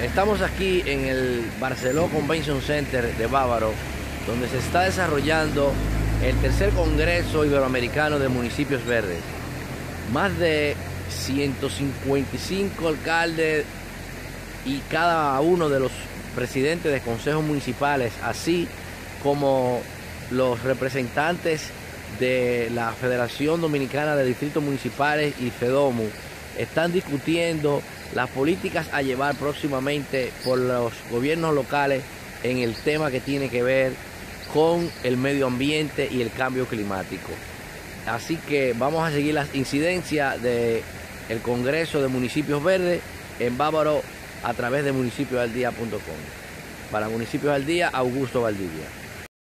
Estamos aquí en el Barceló Convention Center de Bávaro, donde se está desarrollando el tercer Congreso Iberoamericano de Municipios Verdes. Más de 155 alcaldes y cada uno de los presidentes de consejos municipales, así como los representantes de la Federación Dominicana de Distritos Municipales y FEDOMU, están discutiendo las políticas a llevar próximamente por los gobiernos locales en el tema que tiene que ver con el medio ambiente y el cambio climático. Así que vamos a seguir las incidencias del Congreso de Municipios Verdes en Bávaro a través de municipiosaldía.com. Para Municipios al Día, Augusto Valdivia.